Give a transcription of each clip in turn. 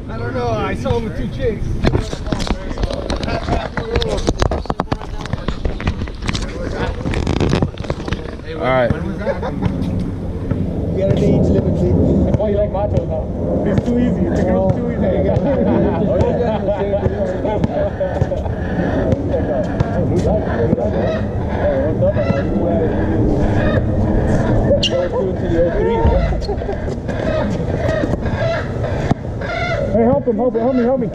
I don't know. I saw him with two chicks. All right. You got an age limit, please. Oh, you like machos now? It's too easy. The girl's too easy. Hey, help him, help me.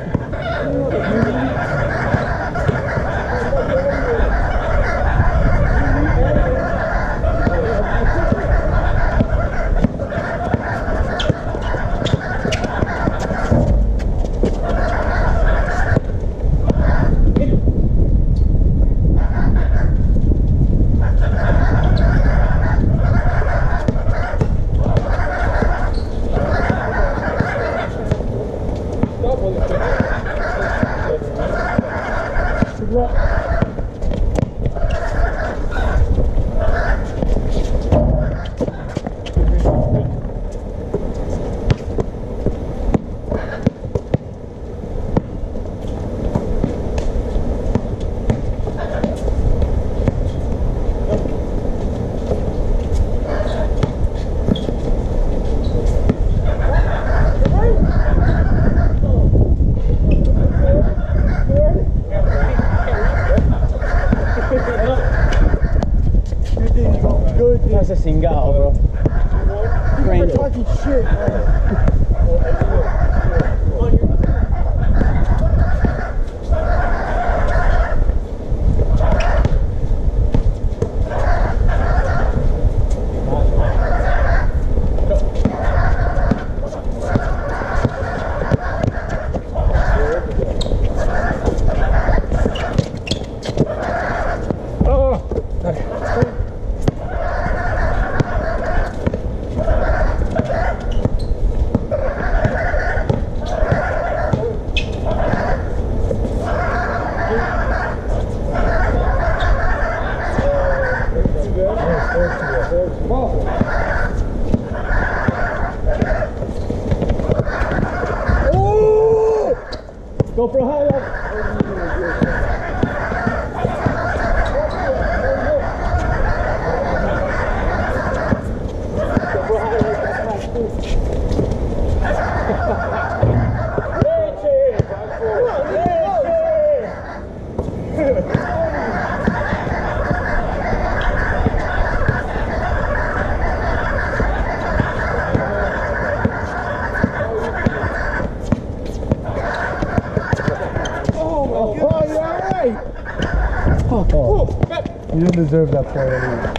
That's a single, bro. You're talking shit, Go for a highlight. You didn't deserve that play anyway.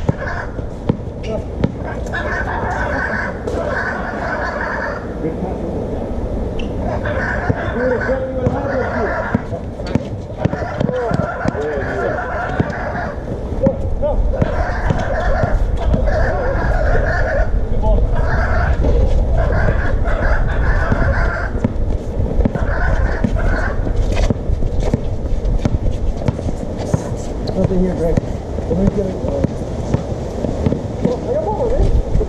Nothing here, Greg. Let me get it. I got more, man.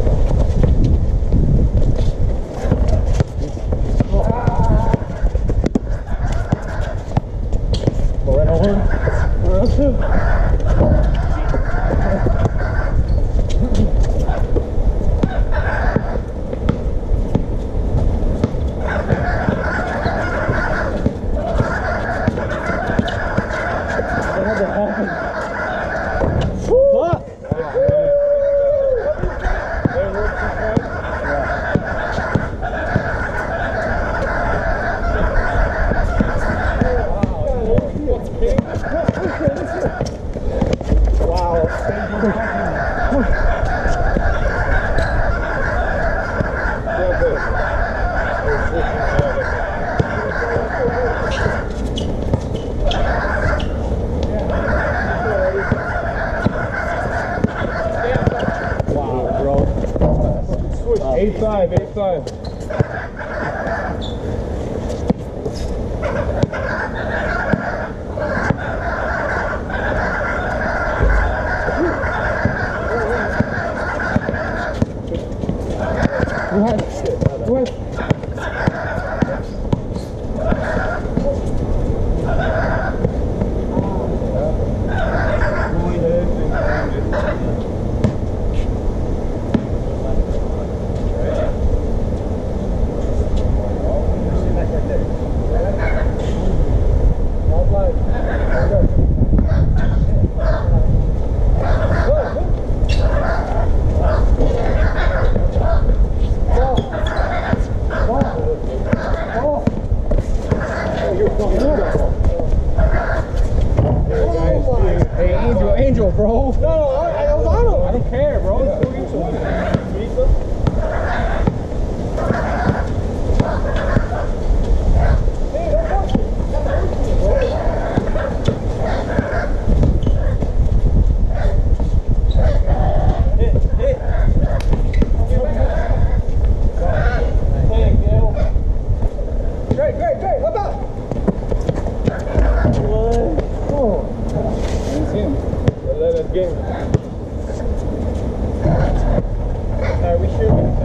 Go right over. Where else too? What happened? Fuck! schedule, bro. No, I was on him. I don't care, bro. It's 4 games to win. Great. What about? It's him. Let us game. We should.